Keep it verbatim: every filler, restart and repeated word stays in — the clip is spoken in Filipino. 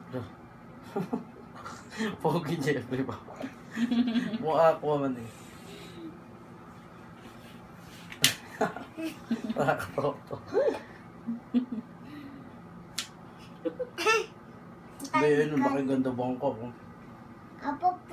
Pogi Jeffrey ba? Mukha ako man eh. Nakakatawa to. Hindi yun, makiganda bang ko. Apo.